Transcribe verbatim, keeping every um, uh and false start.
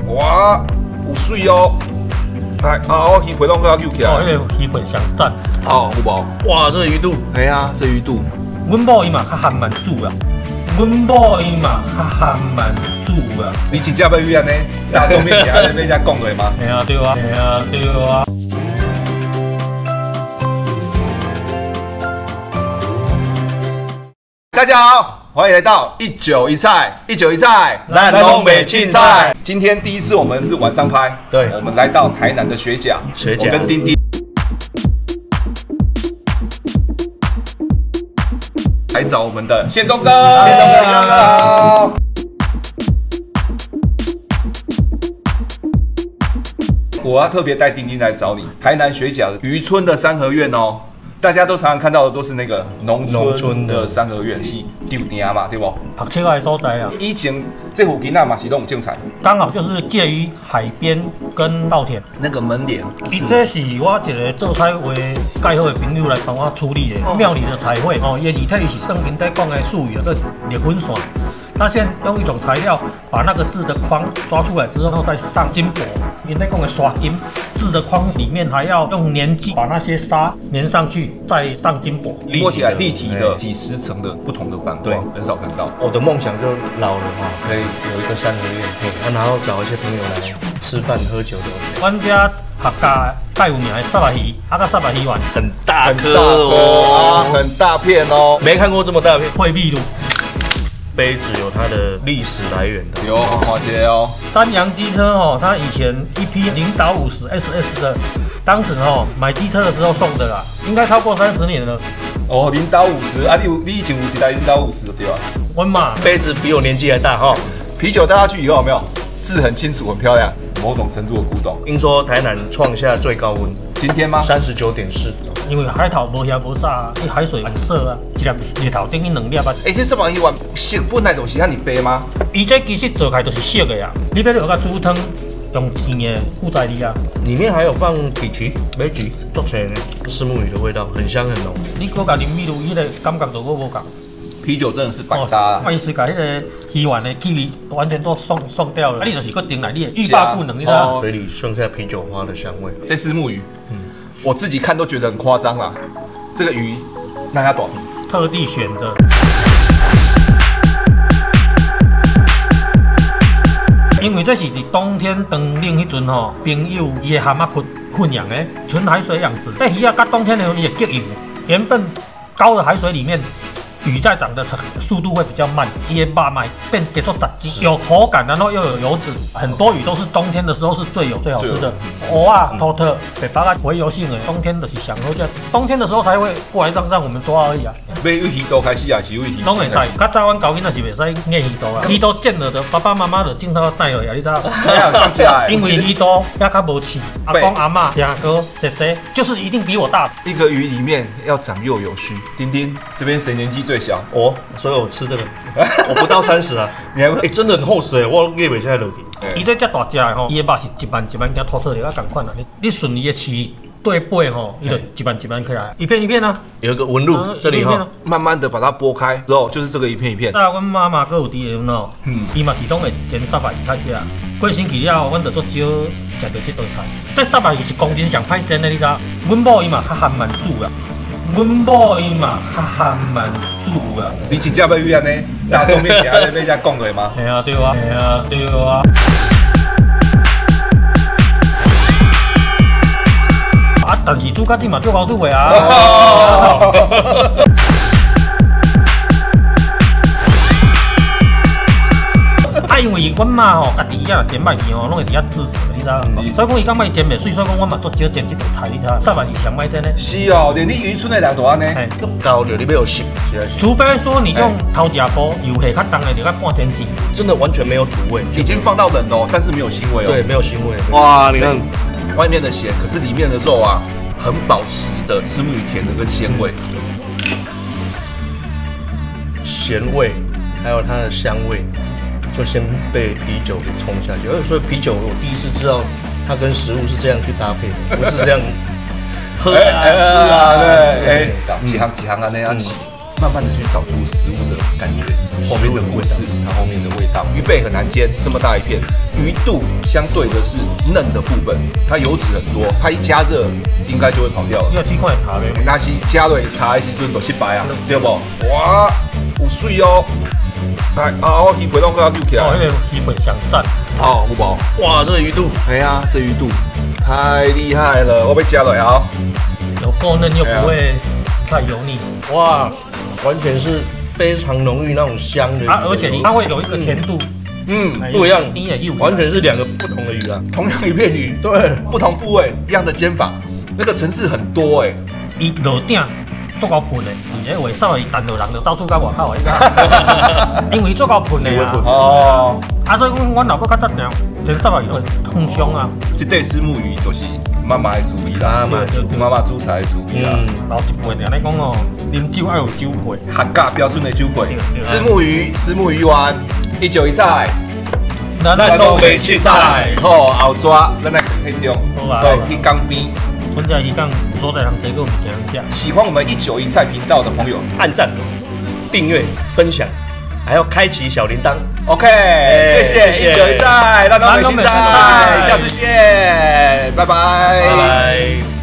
哇，有水哦！来，啊，我鱼皮拢给它揪起来。 哦，那个鱼皮上赞。 哦，有无？ 哇，这鱼肚。 哎呀，这鱼肚。 阮某伊嘛较含慢煮啦，阮某伊嘛较含慢煮啦。 你真正要去安尼大众面前安尼要遮讲落吗？ 嘿啊，对啊，嘿啊，对啊。 大家好，欢迎来到一酒一菜，一酒一菜， 咱拢袂凊彩。 今天第一次我们是晚上拍， 对， 我们来到台南的水甲， 水甲， 我跟丁丁来找我们的宪忠哥，宪忠哥，宪忠哥好。我要特别带丁丁来找你，台南水甲渔村的三合院哦。 大家都常常看到的都是那个农村的三合院，是丢店嘛，对不？ 拍车的所在啊。 以前这附近啊嘛是拢有种菜， 刚好就是介于海边跟稻田。 那个门帘， 伊这是我一个做菜为介好的朋友来帮我处理的庙里的彩绘哦，伊的字体是圣经在讲的术语，个裂痕线。 他先用一种材料把那个字的框抓出来之后，再上金箔，因在讲的刷金，字的框里面还要用粘剂把那些沙粘上去，再上金箔， 摸起来立体的几十层的不同的反光，很少看到。 我的梦想就老了哈，可以有一个三合院，然后找一些朋友来吃饭喝酒的。 阮家客家介有名的沙白鱼，啊个沙白鱼丸很大颗哦，很大片哦， 没看过这么大片。 会秘鲁。 杯子有它的历史来源的， 有花街哦。 三洋机车哦，它以前一批零倒五十 S S 的，当时哦买机车的时候送的啦，应该超过三十年了。 哦，零倒五十啊，你有你以前有一台零倒五十对吧？ 我嘛， 杯子比我年纪还大哈。 啤酒倒下去以后有没有字很清楚，很漂亮，某种程度的古董。 听说台南创下最高温， 今天吗？ 三十九点四。 因为海头无遐无啥，伊海水很涩啊，一粒日头顶去两粒啊。 哎，这什么鱼丸色本来就是让你白吗？ 伊这其实做起来就是色的呀，你要落个煮汤用甜的副材料啊。 里面还有放荸荠、梅菊，做成虱目鱼的味道，很香很浓。 你搁甲啉秘鲁，迄个感觉就我无共。 啤酒真的是百搭， 啊！伊随甲迄个鱼丸的气味完全都送送掉了，啊！你就是搁顶来你的欲罢不能，你知道？ 嘴里剩下啤酒花的香味。 这虱目鱼，嗯。 我自己看都觉得很夸张啦，这个鱼那它短， 特地选的。因为这是伫冬天当冷迄阵吼，朋友伊的蛤蟆混混养的纯海水养殖，在鱼啊，甲冬天的时候你也结油，原本高的海水里面。 鱼在长的速度会比较慢，伊的肉麦变结做杂质，有口感，然后又有油脂。很多鱼都是冬天的时候是最有最好吃的。蚵啊、土特、北巴啊，洄游性的，冬天就是享受这，冬天的时候才会过来让让我们抓而已啊。 买鱼鱼刀开始啊，是鱼鱼。 拢会使，较早阮高囡仔是袂使捏鱼刀啊，鱼刀见了的爸爸妈妈就镜头带落呀，你知道？因为鱼刀也较无刺，阿公阿嬷、阿哥、姐姐，就是一定比我大。 一个鱼里面要长幼有序。丁丁这边谁年纪最小？ 我，所以我吃这个，我不到三十啊。你还哎、欸，真的很厚实哎，我给袂下落去。 伊这只大只的吼，伊的肉是一万一万件吐出来，啊，共款啊。你你顺伊的刺对背吼，伊就一万一万起来，一片一片啊。有一个纹路，呃、这里哈， 慢慢的把它剥开之后，就是这个一片一片。 当然，阮妈妈搁有伫个喏，嗯，伊嘛是拢会煎沙白鱼较食。过星期了，阮就做少食到这道菜。这沙白鱼是公斤上歹煎的，你知？阮某伊嘛较含慢煮啦。 阮某伊嘛较含慢煮啊！ 你真正要去安尼大众面前安尼要遮讲落吗？ 系啊，对啊，系啊，对啊。啊，但是煮甲天嘛做好煮的啊。啊，因为阮妈吼，家己遐煎麦面吼，拢会伫遐支持，你知道？所以讲伊讲麦煎袂水，所以讲阮嘛做少煎一道菜，你知道？沙白鱼上麦煎呢？ 是哦，连你渔村的人都安尼。 高着你要有熟， 除非说你用头食煲，油下较重的，就较半煎煎。 真的完全没有土味， 已经放到冷哦，但是没有腥味哦。 对，没有腥味。 哇，你看外面的咸，可是里面的肉啊，很保持的虱目鱼甜的跟鲜味， 咸味，还有它的香味。 就先被啤酒给冲下去，所以啤酒我第一次知道它跟食物是这样去搭配的，不是这样喝啊吃啊， 对，哎，几行几行啊那样起。 慢慢的去找出食物的感觉，后面的故事，它后面的味道。鱼背很难煎，这么大一片，鱼肚相对的是嫩的部分，它油脂很多，它一加热应该就会跑掉了。 你有去看茶没？ 那是加落茶的时阵就失败啊，对不？哇，有水哦！哎啊，我鱼背拢给它揪起来。 哦，那个鱼背上赞。 哦，有无？ 哇，这个鱼肚， 哎呀，这鱼肚太厉害了，我被加落啊！ 有够嫩又不会太油腻。 哇，完全是非常浓郁那种香的啊，而且它会有一个甜度， 嗯， 不一样，完全是两个不同的鱼啊。 同样一片鱼， 对， 不同部位一样的煎法，那个层次很多哎。 伊落顶做够喷的，而且尾梢伊弹落人就走出到外口的，因为做够喷的啊。哦，啊，所以讲阮老爸较早条，前十个以后通凶啊。 这对虱目鱼就是妈妈的主意啦，妈妈煮菜的主意啦。 老一辈人咧讲哦，啉酒要有酒配， 客家标准的酒配。虱目鱼，虱目鱼丸，一酒一菜。 咱拢袂切菜，好后抓，咱来去中，对，去江边。 春节期间有所在人坐，个物件食。 喜欢我们一酒一菜频道的朋友， 按赞、订阅、分享，还要开启小铃铛。 OK， 谢谢一酒一菜，咱拢袂切菜，下次见，拜拜， 拜拜。